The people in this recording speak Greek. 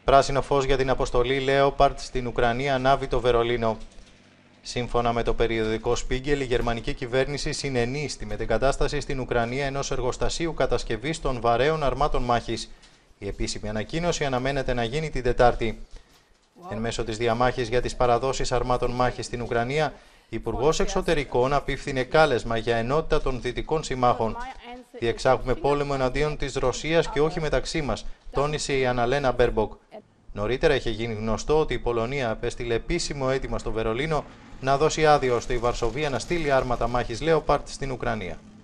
Πράσινο φως για την αποστολή Leopard στην Ουκρανία ανάβει το Βερολίνο. Σύμφωνα με το περιοδικό Spiegel, η γερμανική κυβέρνηση συνενεί στη μετεγκατάσταση στην Ουκρανία ενός εργοστασίου κατασκευής των βαρέων αρμάτων μάχης. Η επίσημη ανακοίνωση αναμένεται να γίνει την Τετάρτη. Εν μέσω της διαμάχης για τις παραδόσεις αρμάτων μάχης στην Ουκρανία, Υπουργός Εξωτερικών απίφθινε κάλεσμα για ενότητα των δυτικών συμμάχων. «Διεξάγουμε πόλεμο εναντίον της Ρωσίας και όχι μεταξύ μας», τόνισε η Αναλένα Μπέρμποκ. Νωρίτερα είχε γίνει γνωστό ότι η Πολωνία απέστειλε επίσημο αίτημα στο Βερολίνο να δώσει άδεια ώστε η Βαρσοβία να στείλει άρματα μάχης Leopard στην Ουκρανία.